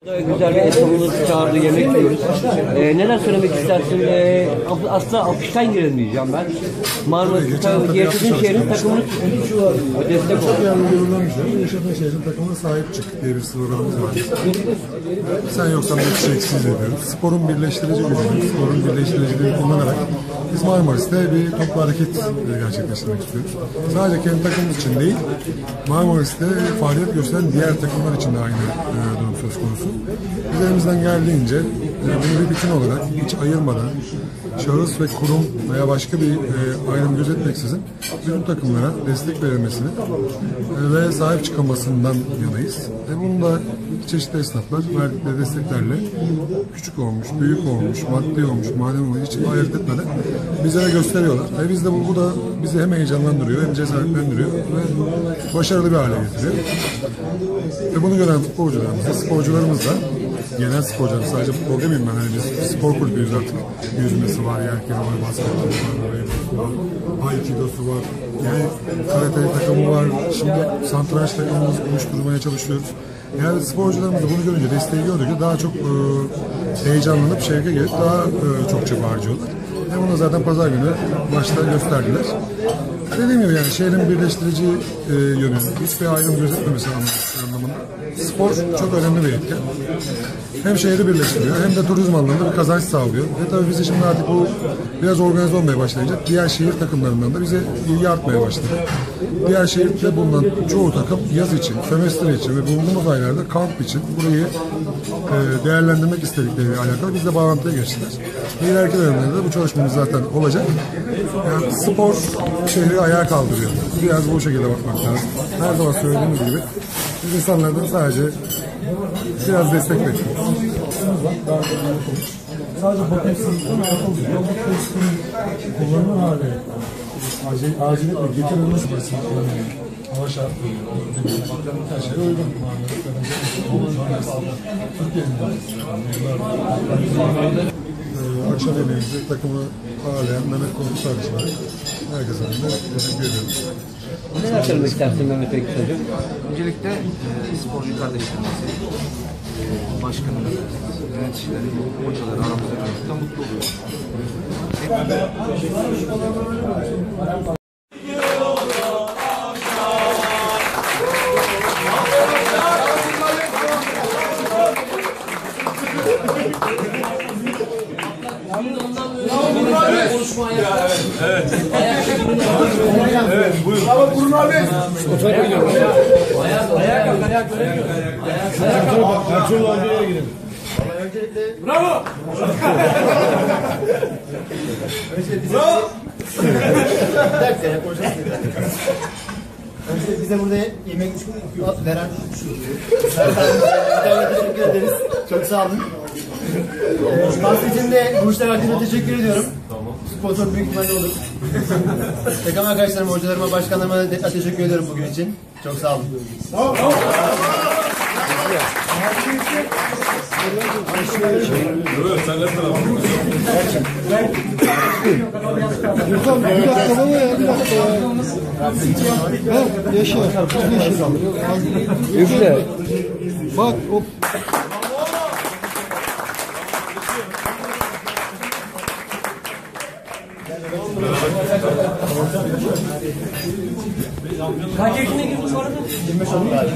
Güzel bir esnafımız çağırdı, yemek yiyoruz. Neler söylemek istersin? Aslında alkıştan girelim diyeceğim ben. Marmaris yaşadığın şehrin takımını destek ol. Çok yardım görülen yaşadığın şehrin takımına sahip çık diye bir sloganımız var. Sen yoksan bir kişi eksiz ediyoruz. Sporun birleştirici gücünü, sporun birleştiriciliğini kullanarak biz Marmaris'te bir toplu hareket gerçekleştirmek istiyoruz. Sadece kendi takımımız için değil, Marmaris'te faaliyet gösteren diğer takımlar için de aynı durum söz konusu. Biz elimizden geldiğince bunu bir bütün olarak hiç ayırmadan şahıs ve kurum veya başka bir ayrım gözetmeksizin bütün takımlara destek verilmesini ve sahip çıkılmasından yanayız. Bunu da çeşitli esnaflar verdikleri desteklerle küçük olmuş, büyük olmuş, maddi olmuş, manevi olmuş hiç ayırt etmeden bizlere gösteriyorlar. Biz de bu da bizi hem heyecanlandırıyor hem cesaretlendiriyor ve başarılı bir hale getiriyor. Ve bunu gören futbolcularımız, sporcularımız da genel sporcular, sadece futbol demeyeyim ben, hani biz spor kulübüyüz artık. Yüzmesi var, yelken var, basketbol var, aikidosu var, yani karate takımı var, şimdi satranç takımımızı oluşturmaya çalışıyoruz. Yani sporcularımız da bunu görünce, desteği gördükçe daha çok heyecanlanıp şevke gelip daha çok çaba harcıyorlar. Bunu zaten pazar günü başta gösterdiler. Dediğim gibi yani şehrin birleştirici yönü, hiçbir ayrım gözetmemesi anlamında. Spor çok önemli bir etken. Hem şehri birleştiriyor hem de turizm alanında bir kazanç sağlıyor. Ve tabii bizi şimdi artık bu biraz organize olmaya başlayacak. Diğer şehir takımlarından da bize ilgi artmaya başladı. Diğer şehirde bulunan çoğu takım yaz için, sömestr için ve bulunduğumuz aylarda kamp için burayı değerlendirmek istedikleriyle alakalı biz de bağlantıya geçtiler. İleriki dönemlerde de bu çalışmamız zaten olacak. Yani spor şehri ayağa kaldırıyor. Biraz bu şekilde bakmak lazım. Her zaman söylediğimiz gibi biz insanlardan sadece biraz destek bekliyoruz. Sadece bakımsızlıktan altı yolda testin kullanımı hali aciliyetle getirilmesi basın hava şartları her şeye uygun. Akşam yemeğimizde takımı ağırlayan Mehmet Korkut arkadaşlar. Herkese teşekkür ediyoruz. Neler söylemek istersin Mehmet Bey kısaca? Öncelikle sporcu kardeşlerimizi, başkanımız, yöneticileri, hocaları aramızda görmekten mutlu oluyoruz. Evet, buyurun. Bravo Burun abi. Bravo. Bravo. Bize burada yemek veren teşekkür ederiz. Çok sağ olun. Bahsetinde de bu işler hakkında teşekkür ediyorum. Sponsor büyük ihtimalle olur. Takım arkadaşlarıma, hocalarıma, başkanlarıma teşekkür ediyorum bugün için. Çok sağ olun. Üfle. Bak o. Kaç yaşına girdin bu arada? 25 oldu galiba.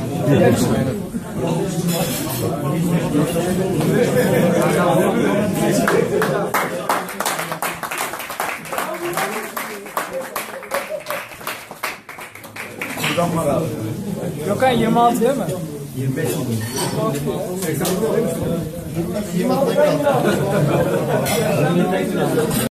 Gökhan 26 değil mi? 25 oldu. 26'da kaldı.